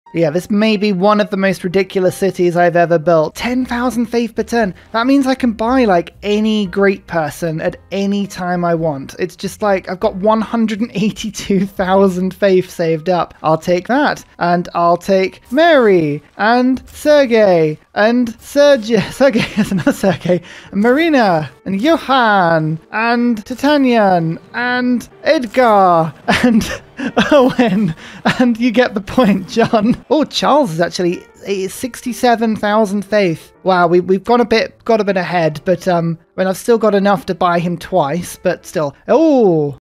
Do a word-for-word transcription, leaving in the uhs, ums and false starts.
Yeah, this may be one of the most ridiculous cities I've ever built. ten thousand faith per turn. That means I can buy, like, any great person at any time I want. It's just like, I've got one hundred eighty-two thousand faith saved up. I'll take that. And I'll take Mary, and Sergey, and Sergey, Sergey, that's another Sergey, and Marina, and Johan, and Titanian, and Edgar, and Owen, and you get the point, John. Oh, Charles is actually sixty-seven thousand faith. Wow, we, we've gone a bit got a bit ahead, but um, I mean, I've still got enough to buy him twice, but still. Oh,